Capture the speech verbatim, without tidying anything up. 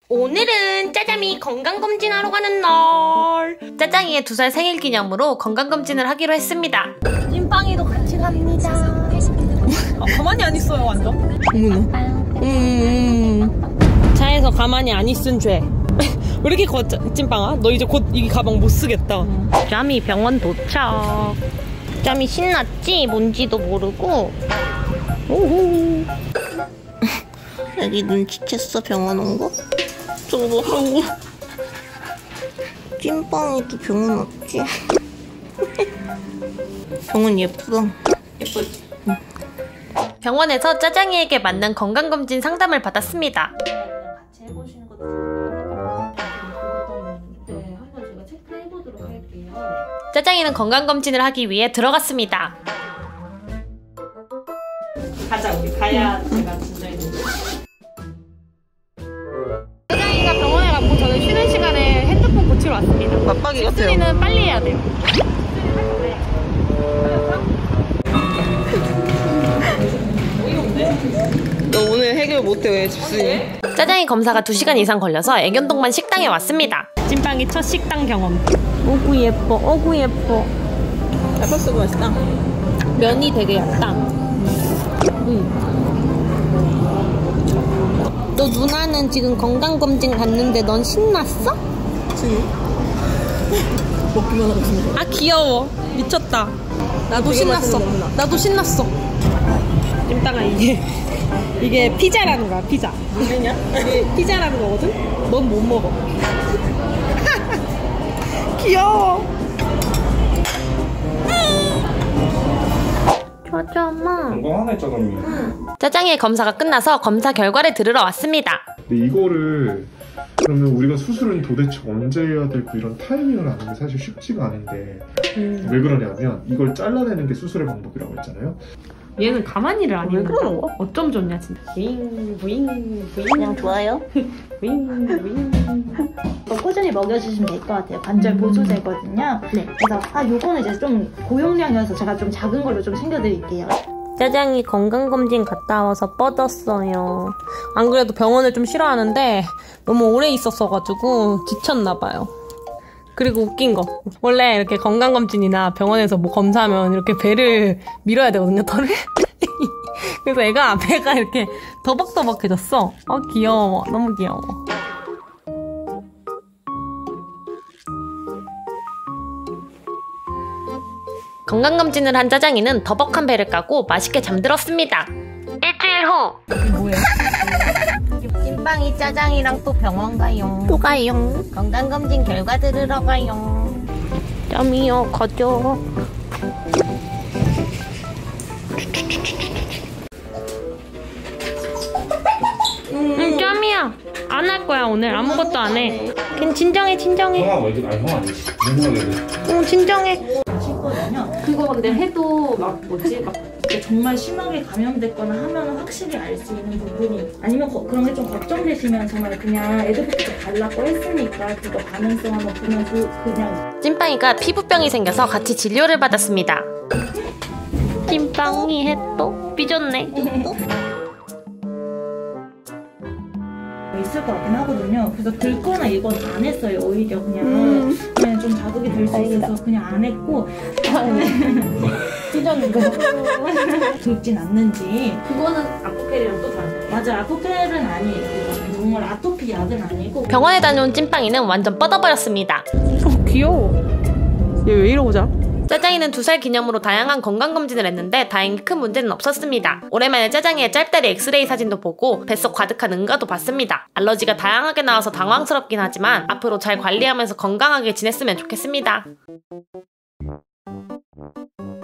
오늘은 짜장이 건강검진하러 가는 날. 짜장이의 두 살 생일 기념으로 건강검진을 하기로 했습니다. 찐빵이도 같이 갑니다. 아, 가만히 안 있어요 완전. 어머나. 음. 차에서 가만히 안 있은 죄. 왜 이렇게 커 찐빵아? 너 이제 곧 이 가방 못 쓰겠다. 음. 짬이 병원 도착. 짬이 신났지? 뭔지도 모르고. 오호. 애기 눈치챘어 병원 온 거? 저거 하고. 찐빵이도 병원 왔지? 병원 예쁘다. 예쁘지? 응. 병원에서 짜장이에게 맞는 건강검진 상담을 받았습니다. 같이 해보시는 것도 네, 한번 제가 체크해보도록 할게요. 짜장이는 건강검진을 하기 위해 들어갔습니다. 가자, 우리 가야 응. 제가 진짜 있는 거. 짜장이가 병원에 갔고 저는 쉬는 시간에 핸드폰 고치러 왔습니다. 맞박이 같아요. 집순이는 빨리 해야 돼요. 너 오늘 해결 못해 왜 집순이? 짜장이 검사가 두 시간 이상 걸려서 애견동반 식당에 왔습니다. 찐빵이 첫 식당 경험. 어구 예뻐, 어구 예뻐. 닭가슴도 맛있다. 면이 되게 얇다. 음. 너 누나는 지금 건강검진 갔는데 넌 신났어? 그치? 먹기만 하고 있는 아 귀여워. 미쳤다. 나도 신났어. 나도 신났어. 찜닭아 이게 이게 피자라는 거야. 피자. 뭐냐? 이게 피자라는 거거든? 넌 못 먹어. 귀여워. 짜장아. 건강하네 짜장이. 짜장이의 검사가 끝나서 검사 결과를 들으러 왔습니다. 근데 이거를 그러면 우리가 수술은 도대체 언제 해야 되고 이런 타이밍을 아는 게 사실 쉽지가 않은데 음. 왜 그러냐면 이걸 잘라내는 게 수술의 방법이라고 했잖아요. 얘는 가만히를 안 왜 있는 그러는 거야? 어쩜 좋냐 진짜. 부잉 부잉 부잉. 그냥 좋아요? 부잉 부잉. 이거 꾸준히 먹여주시면 될 것 같아요. 관절 보조제거든요. 네. 그래서 아 요거는 이제 좀 고용량이어서 제가 좀 작은 걸로 좀 챙겨드릴게요. 짜장이 건강검진 갔다 와서 뻗었어요. 안 그래도 병원을 좀 싫어하는데 너무 오래 있었어가지고 지쳤나봐요. 그리고 웃긴 거, 원래 이렇게 건강검진이나 병원에서 뭐 검사하면 이렇게 배를 밀어야 되거든요, 털을. 그래서 애가 배가 이렇게 더벅더벅해졌어. 아 귀여워, 너무 귀여워. 건강검진을 한 짜장이는 더벅한 배를 까고 맛있게 잠들었습니다. 일주일 후. 이게 뭐야? 찐빵이 짜장이랑 또 병원 가요. 또 가요. 건강검진 결과 들으러 가요. 짬이요, 가죠. 응, 짬이야. 안 할 거야, 오늘. 아무것도 안 해. 걔는 진정해, 진정해. 형아 왜 이렇게 아니 형 아니지. 내 생각에는. 응, 진정해. 싶거든요. 그거 근데 해도 막 뭐지 막 정말 심하게 감염됐거나 하면 확실히 알 수 있는 부분이 아니면 거, 그런 게 좀 걱정되시면 정말 그냥 애드부터 발랐고 했으니까 그거 가능성 한번 보면 그, 그냥 찐빵이가 피부병이 생겨서 같이 진료를 받았습니다. 찐빵이 해또 삐졌네. 있을 것 같긴 하거든요. 그래서 긁거나 이건 안 했어요. 오히려 그냥 음. 그냥 좀 자극이 될 수 있어서 그냥 안 했고 삐졌는데 긁진 않는지 그거는 아쿠펠이랑 또 다르죠? 맞아, 아쿠펠은 아니에요. 정말 아토피 약은 아니고. 병원에 다녀온 찐빵이는 완전 뻗어버렸습니다. 어, 귀여워. 얘 왜 이러고 자? 짜장이는 두 살 기념으로 다양한 건강검진을 했는데 다행히 큰 문제는 없었습니다. 오랜만에 짜장이의 짤다리 엑스레이 사진도 보고 뱃속 가득한 응가도 봤습니다. 알러지가 다양하게 나와서 당황스럽긴 하지만 앞으로 잘 관리하면서 건강하게 지냈으면 좋겠습니다.